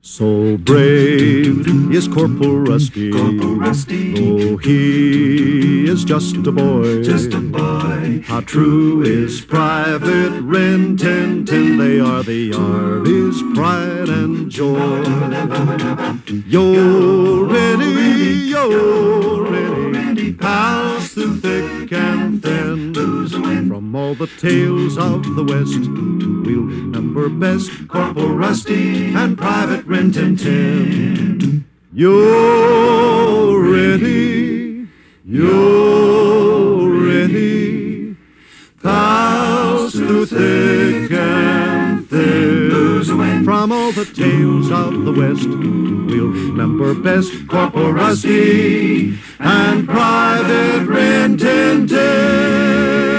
So brave is Corporal Rusty, though he is just a boy. How true is Private Rin Tin Tin, they are the Army's pride and joy. Yo, ready, pals through thick and thin. From all the tales of the West, we'll remember best Corporal Rusty and Private Rin Tin Tin. You're ready, pals through thick and thin. From all the tales of the West, we'll remember best Corporal Rusty and Private Rin Tin Tin.